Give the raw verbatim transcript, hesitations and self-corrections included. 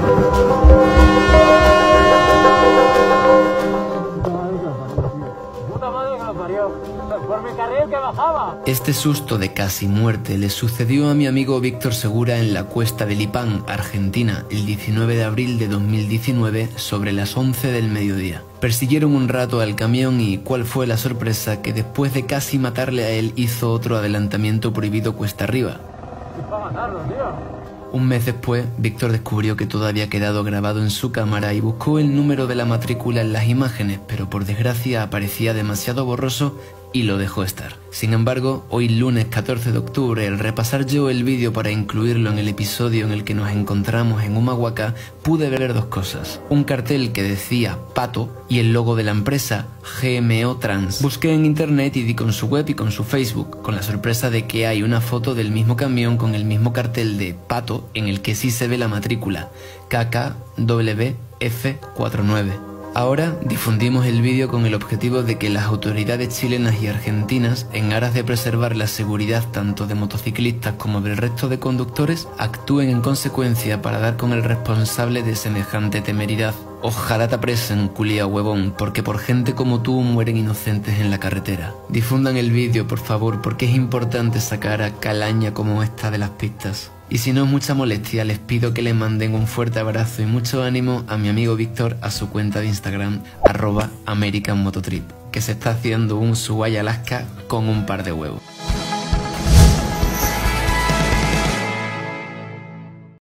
Por mi carril que bajaba. Este susto de casi muerte le sucedió a mi amigo Víctor Segura en la cuesta de Lipán, Argentina, el diecinueve de abril de dos mil diecinueve, sobre las once del mediodía. Persiguieron un rato al camión y cuál fue la sorpresa que después de casi matarle a él hizo otro adelantamiento prohibido cuesta arriba. Es para matarlo, tío. Un mes después, Víctor descubrió que todo había quedado grabado en su cámara y buscó el número de la matrícula en las imágenes, pero por desgracia aparecía demasiado borroso y lo dejó estar. Sin embargo, hoy lunes catorce de octubre, al repasar yo el vídeo para incluirlo en el episodio en el que nos encontramos en Humahuaca, pude ver dos cosas. Un cartel que decía Pato y el logo de la empresa G M O Trans. Busqué en internet y di con su web y con su Facebook, con la sorpresa de que hay una foto del mismo camión con el mismo cartel de Pato en el que sí se ve la matrícula K K W F cuarenta y nueve. Ahora difundimos el vídeo con el objetivo de que las autoridades chilenas y argentinas, en aras de preservar la seguridad tanto de motociclistas como del resto de conductores, actúen en consecuencia para dar con el responsable de semejante temeridad. Ojalá te apresen, culia huevón, porque por gente como tú mueren inocentes en la carretera. Difundan el vídeo, por favor, porque es importante sacar a calaña como esta de las pistas. Y si no es mucha molestia, les pido que le manden un fuerte abrazo y mucho ánimo a mi amigo Víctor a su cuenta de Instagram, arroba American Mototrip, que se está haciendo un Ushuaia Alaska con un par de huevos.